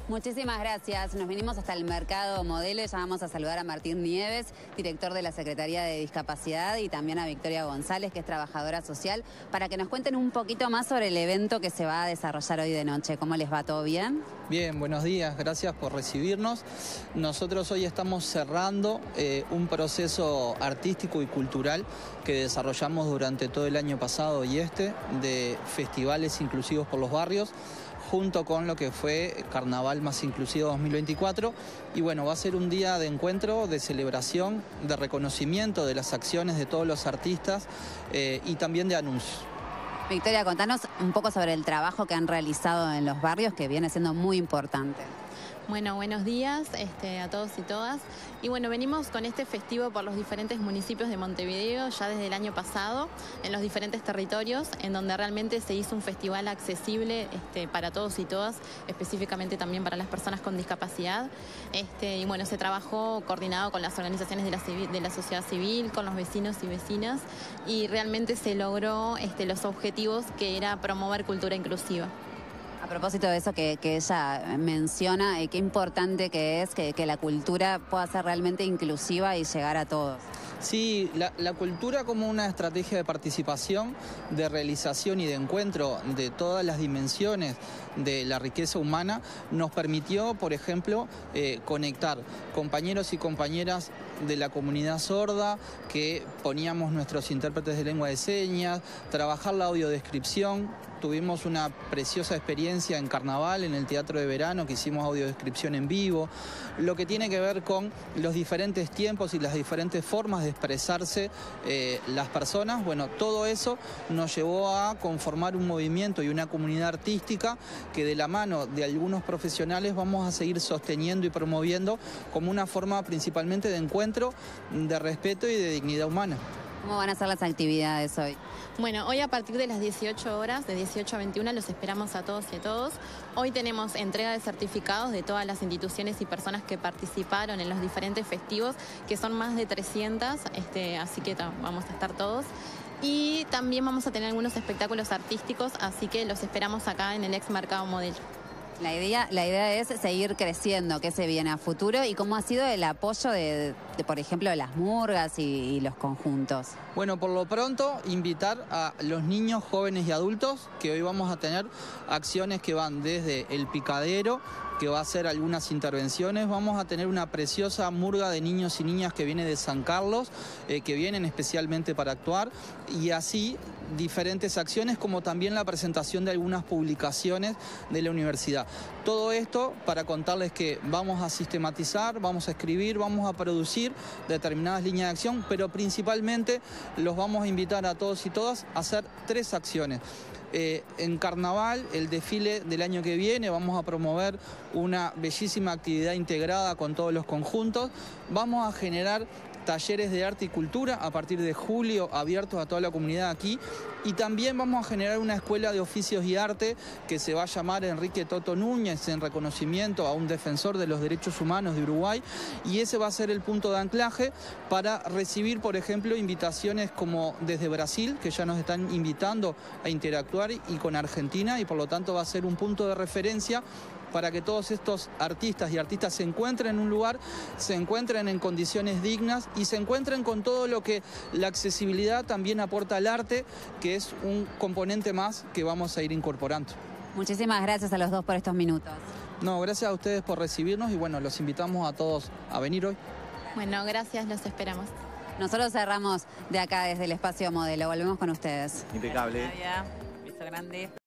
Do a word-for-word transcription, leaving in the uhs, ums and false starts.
Muchísimas gracias. Nos vinimos hasta el Mercado Modelo y ya vamos a saludar a Martín Nieves, director de la Secretaría de Discapacidad, y también a Victoria González, que es trabajadora social, para que nos cuenten un poquito más sobre el evento que se va a desarrollar hoy de noche. ¿Cómo les va? ¿Todo bien? Bien, buenos días, gracias por recibirnos. Nosotros hoy estamos cerrando eh, un proceso artístico y cultural que desarrollamos durante todo el año pasado y este, de festivales inclusivos por los barrios, junto con lo que fue Carnaval Más Inclusivo dos mil veinticuatro. Y bueno, va a ser un día de encuentro, de celebración, de reconocimiento de las acciones de todos los artistas eh, y también de anuncios. Victoria, contanos un poco sobre el trabajo que han realizado en los barrios, que viene siendo muy importante. Bueno, buenos días este, a todos y todas. Y bueno, venimos con este festivo por los diferentes municipios de Montevideo ya desde el año pasado, en los diferentes territorios, en donde realmente se hizo un festival accesible este, para todos y todas, específicamente también para las personas con discapacidad. Este, y bueno, se trabajó coordinado con las organizaciones de la, de la sociedad civil, con los vecinos y vecinas, y realmente se logró este, los objetivos, que era promover cultura inclusiva. A propósito de eso que, que ella menciona, eh, qué importante que es que, que la cultura pueda ser realmente inclusiva y llegar a todos. Sí, la, la cultura como una estrategia de participación, de realización y de encuentro de todas las dimensiones de la riqueza humana nos permitió, por ejemplo, eh, conectar compañeros y compañeras de la comunidad sorda, que poníamos nuestros intérpretes de lengua de señas, trabajar la audiodescripción. Tuvimos una preciosa experiencia en Carnaval, en el Teatro de Verano, que hicimos audiodescripción en vivo. Lo que tiene que ver con los diferentes tiempos y las diferentes formas de expresarse eh, las personas. Bueno, todo eso nos llevó a conformar un movimiento y una comunidad artística que, de la mano de algunos profesionales, vamos a seguir sosteniendo y promoviendo como una forma principalmente de encuentro, de respeto y de dignidad humana. ¿Cómo van a ser las actividades hoy? Bueno, hoy a partir de las dieciocho horas, de dieciocho a veintiuna, los esperamos a todos y a todos. Hoy tenemos entrega de certificados de todas las instituciones y personas que participaron en los diferentes festivos, que son más de trescientas, este, así que vamos a estar todos. Y también vamos a tener algunos espectáculos artísticos, así que los esperamos acá en el ex Mercado Modelo. La idea, la idea es seguir creciendo, ¿qué se viene a futuro? ¿Y cómo ha sido el apoyo de, de por ejemplo, de las murgas y, y los conjuntos? Bueno, por lo pronto, invitar a los niños, jóvenes y adultos, que hoy vamos a tener acciones que van desde el picadero, que va a hacer algunas intervenciones. Vamos a tener una preciosa murga de niños y niñas que viene de San Carlos, eh, que vienen especialmente para actuar, y así diferentes acciones, como también la presentación de algunas publicaciones de la universidad. Todo esto para contarles que vamos a sistematizar, vamos a escribir, vamos a producir determinadas líneas de acción, pero principalmente los vamos a invitar a todos y todas a hacer tres acciones. Eh, en Carnaval, el desfile del año que viene, vamos a promover una bellísima actividad integrada con todos los conjuntos. Vamos a generar talleres de arte y cultura a partir de julio, abiertos a toda la comunidad aquí. Y también vamos a generar una escuela de oficios y arte que se va a llamar Enrique Toto Núñez, en reconocimiento a un defensor de los derechos humanos de Uruguay. Y ese va a ser el punto de anclaje para recibir, por ejemplo, invitaciones como desde Brasil, que ya nos están invitando a interactuar, y con Argentina, y por lo tanto va a ser un punto de referencia para que todos estos artistas y artistas se encuentren en un lugar, se encuentren en condiciones dignas y se encuentren con todo lo que la accesibilidad también aporta al arte, que es un componente más que vamos a ir incorporando. Muchísimas gracias a los dos por estos minutos. No, gracias a ustedes por recibirnos y bueno, los invitamos a todos a venir hoy. Bueno, gracias, los esperamos. Nosotros cerramos de acá desde el Espacio Modelo. Volvemos con ustedes. Impecable. Nadia, beso grande.